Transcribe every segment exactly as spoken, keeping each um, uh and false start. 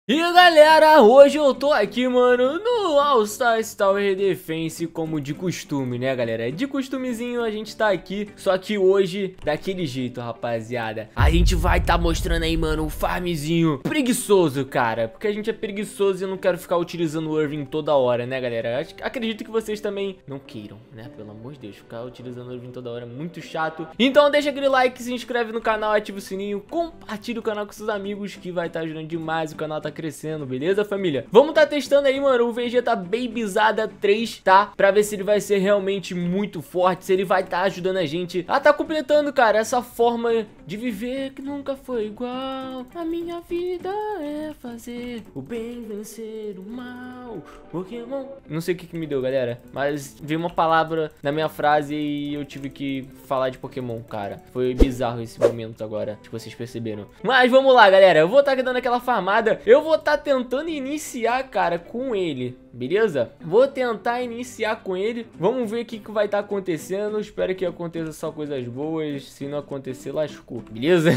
E galera, hoje eu tô aqui, mano, no All Stars Tower Defense, como de costume, né, galera? De costumezinho a gente tá aqui, só que hoje, daquele jeito, rapaziada. A gente vai tá mostrando aí, mano, o farmzinho preguiçoso, cara. Porque a gente é preguiçoso e eu não quero ficar utilizando o Irving toda hora, né, galera? Acredito que vocês também não queiram, né? Pelo amor de Deus, ficar utilizando o Irving toda hora é muito chato. Então deixa aquele like, se inscreve no canal, ativa o sininho, compartilha o canal com seus amigos, que vai tá ajudando demais, o canal tá crescendo, beleza, família? Vamos tá testando aí, mano, o Vegeta Babyzada três, tá? Pra ver se ele vai ser realmente muito forte, se ele vai tá ajudando a gente a tá completando, cara, essa forma de viver que nunca foi igual. A minha vida é fazer o bem vencer o mal. Pokémon. Não sei o que que me deu, galera, mas veio uma palavra na minha frase e eu tive que falar de Pokémon, cara. Foi bizarro esse momento agora, que vocês perceberam. Mas vamos lá, galera, eu vou tá dando aquela farmada. Eu vou tá tentando iniciar, cara, com ele, beleza? Vou tentar iniciar com ele. Vamos ver o que que vai estar acontecendo. Espero que aconteça só coisas boas. Se não acontecer, lascou, beleza?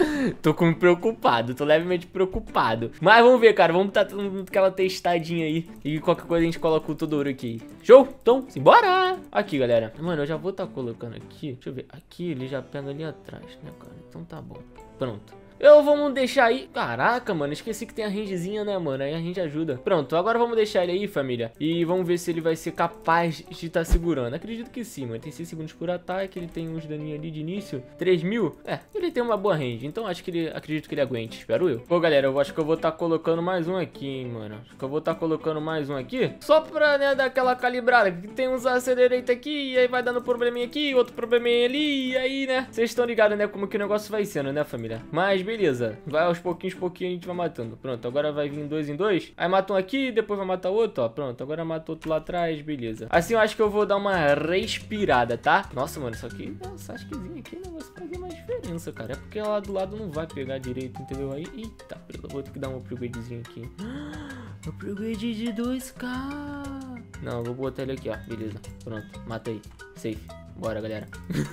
Tô com preocupado, tô levemente preocupado. Mas vamos ver, cara, vamos tá dando aquela testadinha aí. E qualquer coisa a gente coloca o Todoro aqui. Show? Então, simbora! Aqui, galera. Mano, eu já vou tá colocando aqui. Deixa eu ver. Aqui ele já pega ali atrás, né, cara? Então tá bom. Pronto. Eu vamos deixar aí. Caraca, mano, esqueci que tem a rangezinha, né, mano? Aí a gente ajuda. Pronto, agora vamos deixar ele aí, família. E vamos ver se ele vai ser capaz de estar tá segurando. Acredito que sim, mano. Tem seis segundos por ataque. Ele tem uns daninhos ali de início. três mil. É, ele tem uma boa range. Então acho que ele. Acredito que ele aguente. Espero eu. Pô, galera, eu acho que eu vou estar tá colocando mais um aqui, hein, mano. Acho que eu vou estar tá colocando mais um aqui. Só pra, né, dar aquela calibrada. Que tem uns acelerators aqui. E aí vai dando probleminha aqui. Outro probleminha ali. E aí, né? Vocês estão ligados, né? Como que o negócio vai sendo, né, família? Mas beleza, vai aos pouquinhos, pouquinhos a gente vai matando. Pronto, agora vai vir dois em dois. Aí mata um aqui, depois vai matar outro, ó. Pronto, agora mata outro lá atrás, beleza. Assim eu acho que eu vou dar uma respirada, tá? Nossa, mano, isso aqui, essa asquezinha aqui não vai fazer mais diferença, cara. É porque lá do lado não vai pegar direito, entendeu? Aí, eita, eu vou ter que dar um upgradezinho aqui. Upgrade de dois K. Não, eu vou botar ele aqui, ó. Beleza, pronto, mata aí. Safe, bora, galera.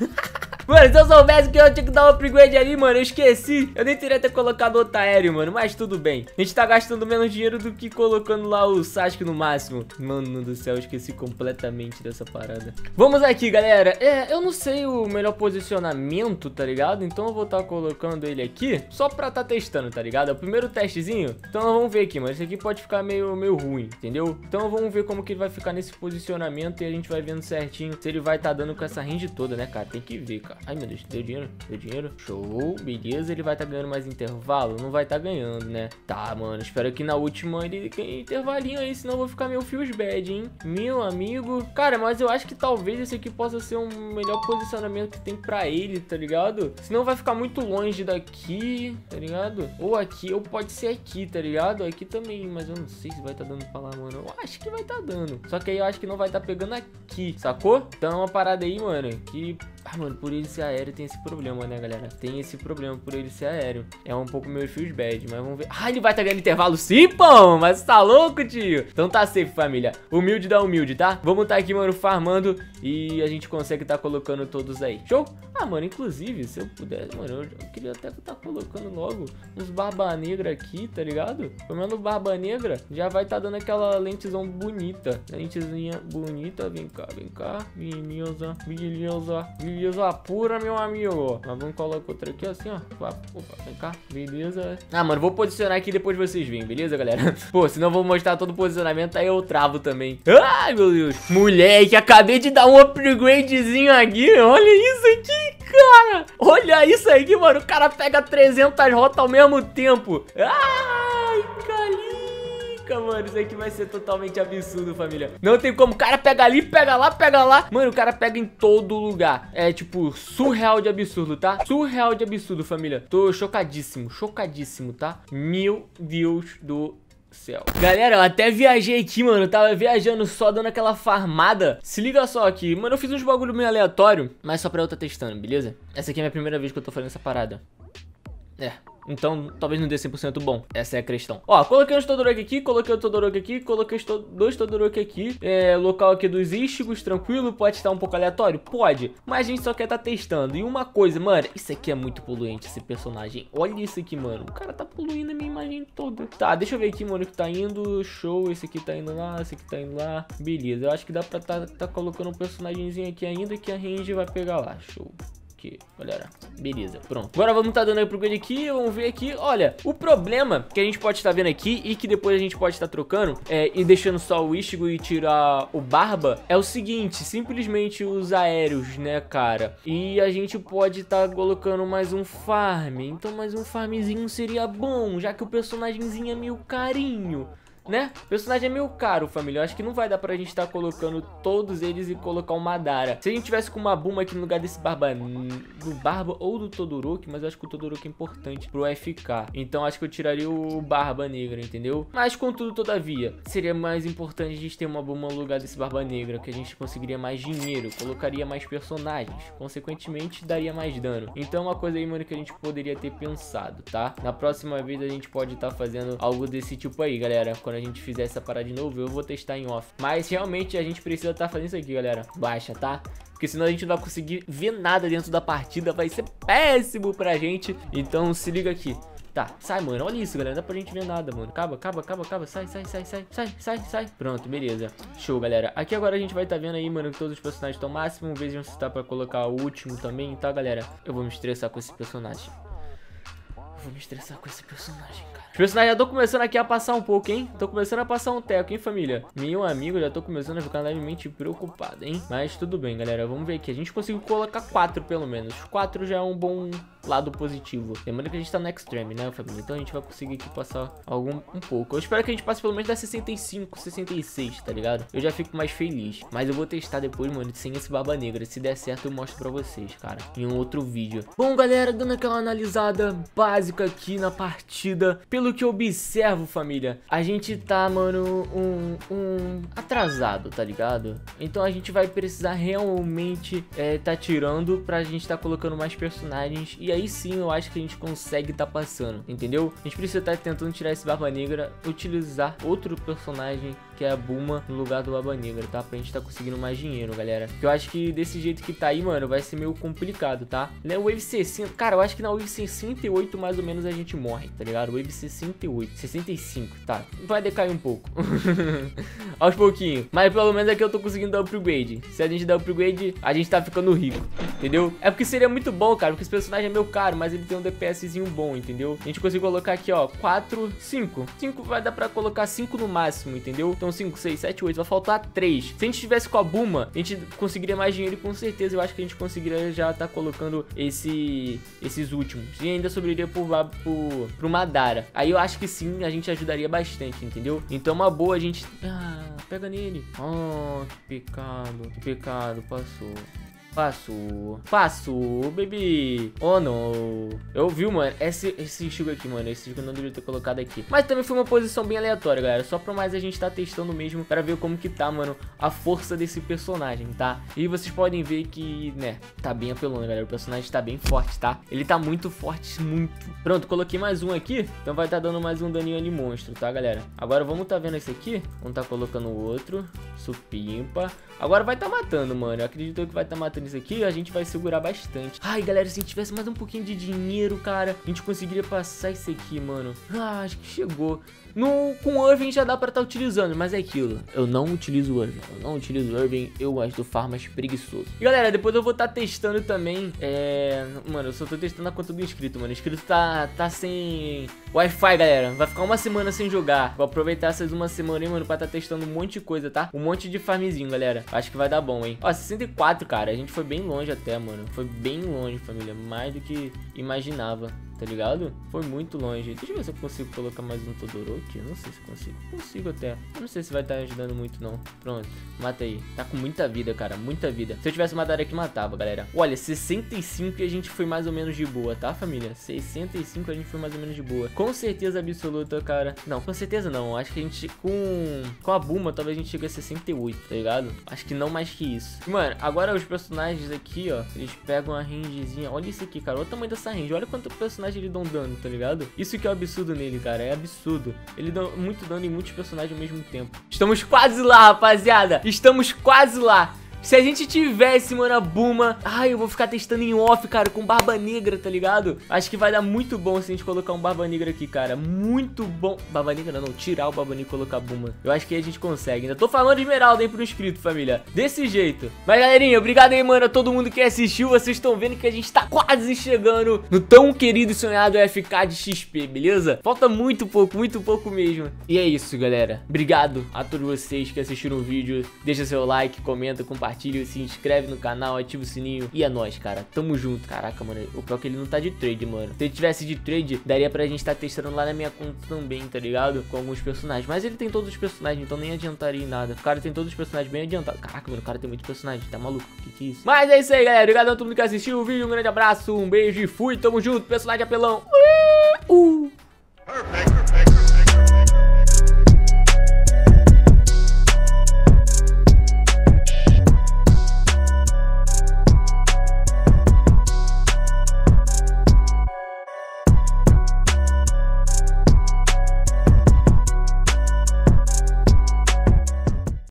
Mano, se eu soubesse que eu tinha que dar um upgrade ali, mano, eu esqueci. Eu nem teria ter colocado outro aéreo, mano, mas tudo bem. A gente tá gastando menos dinheiro do que colocando lá o Sasuke no máximo. Mano do céu, eu esqueci completamente dessa parada. Vamos aqui, galera. É, eu não sei o melhor posicionamento, tá ligado? Então eu vou estar tá colocando ele aqui só pra tá testando, tá ligado? É o primeiro testezinho. Então vamos ver aqui, mano. Esse aqui pode ficar meio, meio ruim, entendeu? Então vamos ver como que ele vai ficar nesse posicionamento e a gente vai vendo certinho se ele vai tá dando com essa range toda, né, cara? Tem que ver, cara. Ai, meu Deus, deu dinheiro, deu dinheiro. Show, beleza, ele vai tá ganhando mais intervalo? Não vai tá ganhando, né? Tá, mano, espero que na última ele ganhe intervalinho aí, senão eu vou ficar meio feels bad, hein? Meu amigo. Cara, mas eu acho que talvez esse aqui possa ser um melhor posicionamento que tem pra ele, tá ligado? Senão vai ficar muito longe daqui, tá ligado? Ou aqui, ou pode ser aqui, tá ligado? Aqui também, mas eu não sei se vai tá dando pra lá, mano. Eu acho que vai tá dando. Só que aí eu acho que não vai tá pegando aqui, sacou? Então é uma parada aí, mano, que... Ah, mano, por ele ser aéreo tem esse problema, né, galera? Tem esse problema por ele ser aéreo. É um pouco meio feels bad, mas vamos ver. Ah, ele vai tá ganhando intervalo sim, pô! Mas tá louco, tio? Então tá safe, família. Humilde da humilde, tá? Vamos tá aqui, mano, farmando e a gente consegue tá colocando todos aí. Show? Ah, mano, inclusive, se eu pudesse, mano, eu, eu queria até tá colocando logo uns barba negra aqui, tá ligado? Pelo menos barba negra já vai tá dando aquela lentezão bonita. Lentezinha bonita. Vem cá, vem cá. Beleza, beleza, beleza pura, meu amigo. Mas vamos colocar outra aqui assim, ó. Opa, vem cá, beleza. Ah, mano, vou posicionar aqui depois vocês veem, beleza, galera? Pô, senão eu vou mostrar todo o posicionamento, aí eu travo também. Ai, meu Deus. Moleque, acabei de dar um upgradezinho aqui. Olha isso aqui, cara. Olha isso aqui, mano. O cara pega trezentas rotas ao mesmo tempo. Ai, calica, mano. Isso aqui vai ser totalmente absurdo, família. Não tem como. O cara pega ali, pega lá, pega lá. Mano, o cara pega em todo lugar. É, tipo, surreal de absurdo, tá? Surreal de absurdo, família. Tô chocadíssimo, chocadíssimo, tá? Meu Deus do céu. Galera, eu até viajei aqui, mano. Eu tava viajando só dando aquela farmada. Se liga só aqui. Mano, eu fiz uns bagulho meio aleatório, mas só pra eu tá testando, beleza? Essa aqui é a minha primeira vez que eu tô fazendo essa parada. É, Então, talvez não dê cem por cento bom. Essa é a questão. Ó, coloquei uns Todoroki aqui, coloquei o Todoroki aqui, coloquei os to dois Todoroki aqui. É, local aqui dos Ishigos, tranquilo. Pode estar um pouco aleatório? Pode. Mas a gente só quer estar testando. E uma coisa, mano, isso aqui é muito poluente, esse personagem. Olha isso aqui, mano. O cara tá poluindo a minha imagem toda. Tá, deixa eu ver aqui, mano, que tá indo. Show, esse aqui tá indo lá, esse aqui tá indo lá. Beleza, eu acho que dá pra tá, tá colocando um personagemzinho aqui ainda que a range vai pegar lá. Show. Aqui, galera, beleza, pronto. Agora vamos estar dando aí pro upgrade aqui, vamos ver aqui. Olha, o problema que a gente pode estar vendo aqui e que depois a gente pode estar trocando é, e deixando só o Ichigo e tirar o Barba, é o seguinte, simplesmente os aéreos, né, cara? E a gente pode estar colocando mais um farm, então mais um farmzinho seria bom, já que o personagemzinho é meio carinho, né? O personagem é meio caro, família. Eu acho que não vai dar pra gente estar tá colocando todos eles e colocar o Madara. Se a gente tivesse com uma Buma aqui no lugar desse Barba, do Barba ou do Todoroki, mas eu acho que o Todoroki é importante pro F K. Então acho que eu tiraria o Barba Negra, entendeu? Mas contudo, todavia, seria mais importante a gente ter uma Buma no lugar desse Barba Negra, que a gente conseguiria mais dinheiro, colocaria mais personagens, consequentemente daria mais dano. Então é uma coisa aí, mano, que a gente poderia ter pensado, tá? Na próxima vez a gente pode estar tá fazendo algo desse tipo aí, galera. Quando a gente fizer essa parada de novo, eu vou testar em off. Mas realmente a gente precisa estar tá fazendo isso aqui, galera. Baixa, tá? Porque senão a gente não vai conseguir ver nada dentro da partida. Vai ser péssimo pra gente. Então se liga aqui. Tá, sai, mano. Olha isso, galera. Não dá pra gente ver nada, mano. Acaba, acaba, acaba, acaba. Sai, sai, sai, sai. Sai, sai, sai. Pronto, beleza. Show, galera. Aqui agora a gente vai estar tá vendo aí, mano, que todos os personagens estão máximo. Vejam se tá pra colocar o último também, tá, galera? Eu vou me estressar com esse personagem. Eu vou me estressar com esse personagem, cara. Os personagens já tô começando aqui a passar um pouco, hein? Tô começando a passar um teco, hein, família? Meu amigo, já tô começando a ficar levemente preocupado, hein? Mas tudo bem, galera. Vamos ver aqui. A gente conseguiu colocar quatro, pelo menos. Quatro já é um bom lado positivo. Lembrando que a gente tá no Extreme, né, família? Então a gente vai conseguir aqui passar algum um pouco. Eu espero que a gente passe pelo menos da sessenta e cinco, sessenta e seis, tá ligado? Eu já fico mais feliz. Mas eu vou testar depois, mano, sem esse Barba Negra. Se der certo, eu mostro pra vocês, cara, em um outro vídeo. Bom, galera, dando aquela analisada básica aqui na partida, pelo que eu observo, família, a gente tá, mano, um, um atrasado, tá ligado? Então a gente vai precisar realmente é, tá tirando pra gente tá colocando mais personagens. E aí sim eu acho que a gente consegue tá passando, entendeu? A gente precisa tá tentando tirar esse Barba Negra, utilizar outro personagem que é a Buma no lugar do Barba Negra, tá? Pra gente tá conseguindo mais dinheiro, galera. Eu acho que desse jeito que tá aí, mano, vai ser meio complicado, tá? Na Wave sessenta, cara, eu acho que na Wave sessenta e oito mais ou menos a gente morre, tá ligado? Wave sessenta e oito, sessenta e cinco, tá? Vai decair um pouco. Aos pouquinhos. Mas pelo menos aqui eu tô conseguindo dar upgrade. Se a gente dar upgrade, a gente tá ficando rico, entendeu? É porque seria muito bom, cara, porque esse personagem é meio caro, mas ele tem um DPSzinho bom, entendeu? A gente conseguiu colocar aqui, ó, quatro, cinco. cinco vai dar pra colocar cinco no máximo, entendeu? Então cinco, seis, sete, oito, vai faltar três. Se a gente tivesse com a Buma, a gente conseguiria mais dinheiro e com certeza eu acho que a gente conseguiria já tá colocando esse, esses últimos. E ainda sobraria pro, pro, pro Madara. Aí eu acho que sim, a gente ajudaria bastante, entendeu? Então uma boa a gente... Ah, pega nele. Oh, que pecado. Que pecado, passou. Passou. Passou, baby. Oh, não. Eu vi, mano. Esse, esse Ichigo aqui, mano. Esse Ichigo eu não deveria ter colocado aqui. Mas também foi uma posição bem aleatória, galera. Só pra mais a gente tá testando mesmo. Pra ver como que tá, mano, a força desse personagem, tá? E vocês podem ver que, né, tá bem apelando, galera. O personagem tá bem forte, tá? Ele tá muito forte, muito. Pronto, coloquei mais um aqui. Então vai tá dando mais um daninho ali monstro, tá, galera? Agora vamos tá vendo esse aqui. Vamos tá colocando o outro. Supimpa. Agora vai tá matando, mano. Eu acredito que vai tá matando isso aqui. A gente vai segurar bastante. Ai, galera, se a gente tivesse mais um pouquinho de dinheiro, cara, a gente conseguiria passar isso aqui, mano. Ah, acho que chegou. No, com o Irving já dá pra estar tá utilizando, mas é aquilo. Eu não utilizo o Irving. Eu não utilizo o Irving. Eu gosto do farmas preguiçoso. E galera, depois eu vou estar tá testando também. É. Mano, eu só tô testando a conta do inscrito, mano. O inscrito tá, tá sem Wi-Fi, galera. Vai ficar uma semana sem jogar. Vou aproveitar essas uma semana aí, mano, pra estar tá testando um monte de coisa, tá? Um monte de farmzinho, galera. Acho que vai dar bom, hein? Ó, sessenta e quatro, cara. A gente foi bem longe até, mano. Foi bem longe, família. Mais do que imaginava. Tá ligado? Foi muito longe. Deixa eu ver se eu consigo colocar mais um Todoroki. Eu não sei se consigo. Consigo até. Eu não sei se vai estar ajudando muito, não. Pronto. Mata aí. Tá com muita vida, cara. Muita vida. Se eu tivesse uma Madara aqui, matava, galera. Olha, sessenta e cinco e a gente foi mais ou menos de boa, tá, família? sessenta e cinco a gente foi mais ou menos de boa. Com certeza absoluta, cara. Não, com certeza não. Acho que a gente, com, com a Buma, talvez a gente chegue a sessenta e oito, tá ligado? Acho que não mais que isso. Mano, agora os personagens aqui, ó, eles pegam a rangezinha. Olha isso aqui, cara. Olha o tamanho dessa range. Olha quanto personagem personagens ele dão dano, tá ligado? Isso que é o absurdo nele, cara, é absurdo. Ele dá muito dano em muitos personagens ao mesmo tempo. Estamos quase lá, rapaziada. Estamos quase lá. Se a gente tivesse, mano, a Buma... Ai, eu vou ficar testando em off, cara, com Barba Negra, tá ligado? Acho que vai dar muito bom se a gente colocar um Barba Negra aqui, cara. Muito bom. Barba Negra não, tirar o Barba Negra e colocar a Buma. Eu acho que a gente consegue. Ainda tô falando de Esmeralda aí pro inscrito, família. Desse jeito. Mas, galerinha, obrigado aí, mano, a todo mundo que assistiu. Vocês estão vendo que a gente tá quase chegando no tão querido e sonhado F K de X P, beleza? Falta muito pouco, muito pouco mesmo. E é isso, galera. Obrigado a todos vocês que assistiram o vídeo. Deixa seu like, comenta, compartilha. Se inscreve no canal, ativa o sininho. E é nóis, cara, tamo junto. Caraca, mano, o pior é que ele não tá de trade, mano. Se ele tivesse de trade, daria pra gente tá testando lá na minha conta também, tá ligado? Com alguns personagens, mas ele tem todos os personagens, então nem adiantaria em nada. O cara tem todos os personagens bem adiantados. Caraca, mano, o cara tem muitos personagens, tá maluco? Que que é isso? Mas é isso aí, galera, obrigado a todo mundo que assistiu o vídeo. Um grande abraço, um beijo e fui, tamo junto, personagem apelão. Uh!